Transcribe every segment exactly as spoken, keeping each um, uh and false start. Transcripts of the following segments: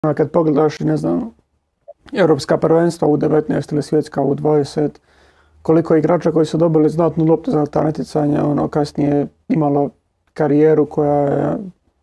kad pogledaš, ne znam, europska prvenstva u devetnaest ili svjetska u dvadeset, koliko igrača koji su dobili znatnu loptu za ta natjecanja, ono, kasnije imalo karijeru koja je,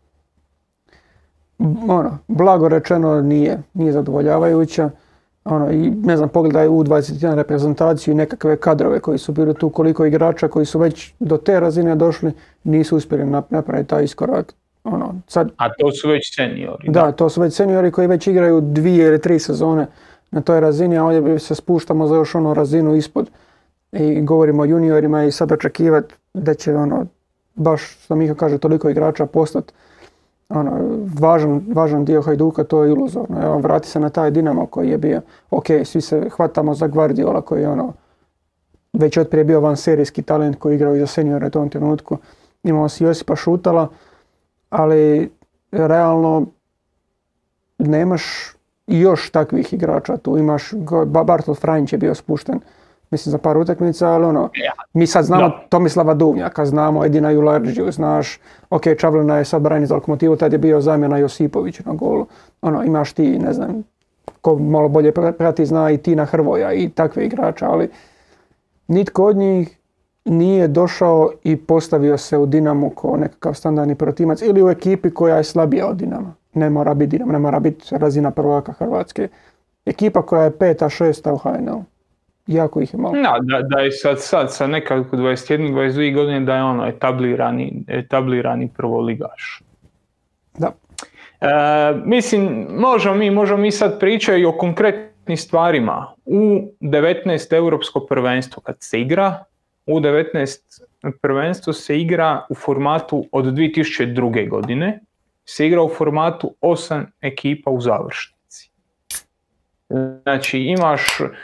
ono, blago rečeno nije, nije zadovoljavajuća. Ono, i ne znam, pogledaj u dvadeset jedan reprezentaciju i nekakve kadrove koji su bili tu, koliko igrača koji su već do te razine došli, nisu uspjeli napraviti taj iskorak. Ono, sad, a to su već seniori. Da, da, to su već seniori koji već igraju dvije ili tri sezone na toj razini, a ovdje se spuštamo za još ono razinu ispod i govorimo o juniorima i sad očekivati da će ono, baš što Miha kaže, toliko igrača postati ono, važan, važan dio Hajduka, to je iluzorno. Evo, vrati se na taj Dinamo koji je bio, ok, svi se hvatamo za Guardiola koji je ono, već otprije bio vanserijski talent koji igrao i za seniore u tom trenutku. Imao si Josipa Šutala, ali realno nemaš još takvih igrača tu. Imaš, Bartolt Franjić je bio spušten, mislim, za par utakmica, ali ono, mi sad znamo no. Tomislava Duvnjaka, znamo Edina Jularđiju, znaš, ok, Čavlina je sad brani za Lokomotivu, tad je bio zamjena Josipović na golu. Ono, imaš ti, ne znam, ko malo bolje prati zna i Tina Hrvoja i takve igrača, ali nitko od njih nije došao i postavio se u Dinamu kao nekakav standardni protimac ili u ekipi koja je slabija od Dinama. Ne mora biti Dinamo, ne mora biti razina prvaka Hrvatske. Ekipa koja je peta, šesta u H N L. Jako ih je malo. Da, da, da je sad, sad sa nekako dvadeset jedan dvadeset dvije godine da je ono etablirani, etablirani prvoligaš. Da. E, mislim, možemo mi, možemo mi sad pričati o konkretnim stvarima. U devetnaest europsko prvenstvo kad se igra, u devetnaest prvenstvo se igra u formatu od dvije tisuće druge. godine, se igra u formatu osam ekipa u završnici. Znači imaš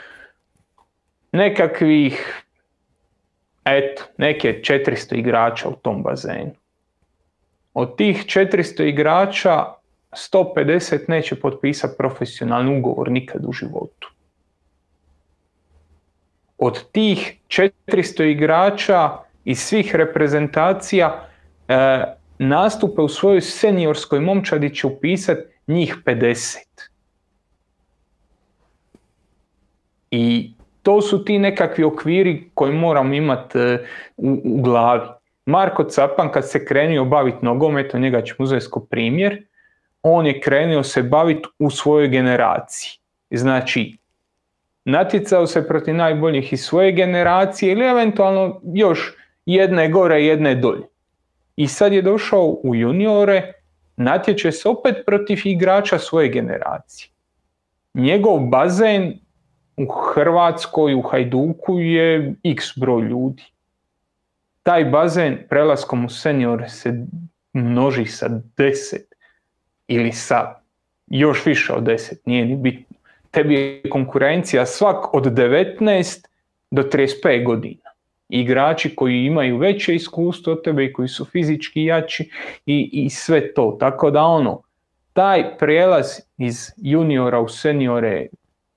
nekakvih, eto, neke četiristo igrača u tom bazenu. Od tih četiristo igrača sto pedeset neće potpisati profesionalni ugovor nikad u životu. Od tih četiristo igrača iz svih reprezentacija e, nastupe u svojoj seniorskoj momčadi će upisati njih pedeset. I to su ti nekakvi okviri koji moramo imati u, u glavi. Marko Capan kad se krenuo baviti nogometom, njega ćemo uzeti kao primjer, on je krenuo se baviti u svojoj generaciji. Znači, natjecao se protiv najboljih iz svoje generacije ili eventualno još jedne gore, jedne dolje. I sad je došao u juniore, natječe se opet protiv igrača svoje generacije. Njegov bazen u Hrvatskoj, u Hajduku je x broj ljudi. Taj bazen prelaskom u seniore se množi sa deset ili sa još više od deset, nije ni bitno. Tebi je konkurencija svak od devetnaest do trideset pet godina. Igrači koji imaju veće iskustvo od tebe i koji su fizički jači i, i sve to. Tako da ono, taj prijelaz iz juniora u seniore je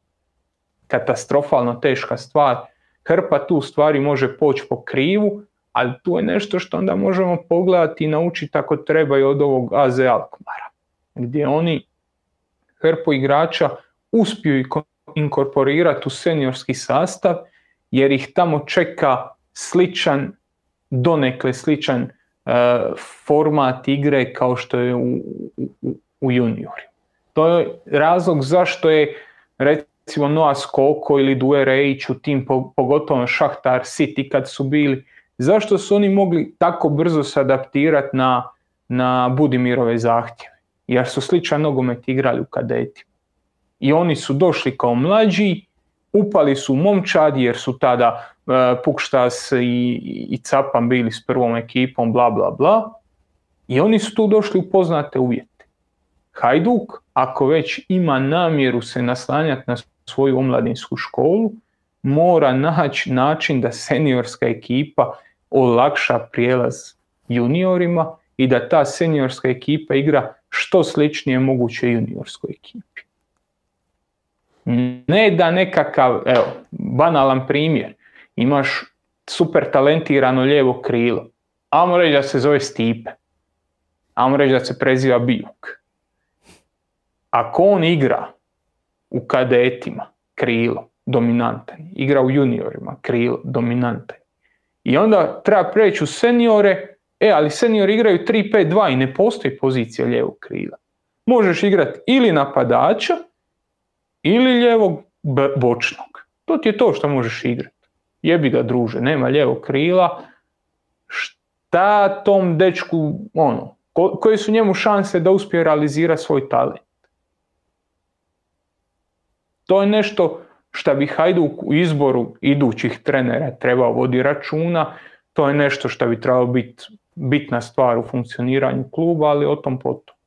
katastrofalno teška stvar. Hrpa tu stvari može poći po krivu, ali tu je nešto što onda možemo pogledati i naučiti ako treba i od ovog A Z Alkmara, gdje oni hrpu igrača uspiju inkorporirati u seniorski sastav jer ih tamo čeka sličan, donekle sličan uh, format igre kao što je u, u, u juniori. To je razlog zašto je recimo Noah Skoko ili Due Rejić u tim, pogotovo Šahtar City kad su bili, zašto su oni mogli tako brzo se adaptirati na, na Budimirove zahtjeve? Jer su sličan nogomet igrali u kadetima. I oni su došli kao mlađi, upali su u momčad jer su tada uh, Pukštas i, i Capan bili s prvom ekipom, bla bla bla. I oni su tu došli u poznate uvjete. Hajduk, ako već ima namjeru se naslanjati na svoju omladinsku školu, mora naći način da seniorska ekipa olakša prijelaz juniorima i da ta seniorska ekipa igra što sličnije moguće juniorskoj ekipi. Ne da nekakav, evo, banalan primjer, imaš super talentirano lijevo krilo, ajmo reći da se zove Stipe, ajmo reći da se preziva Bijuk. ako on igra u kadetima krilo, dominantan, igra u juniorima krilo, dominantan, i onda treba preći u seniore, e, ali seniori igraju tri pet dva i ne postoji pozicija lijevog krila. Možeš igrati ili napadača, ili lijevog b- bočnog. To ti je to što možeš igrati. Jebi ga, druže, nema lijevog krila, šta tom dečku, ono, ko, koje su njemu šanse da uspije realizirati svoj talent? To je nešto što bi Hajduk u izboru idućih trenera trebao voditi računa, to je nešto što bi trebalo biti bitna stvar u funkcioniranju kluba, ali o tom potom.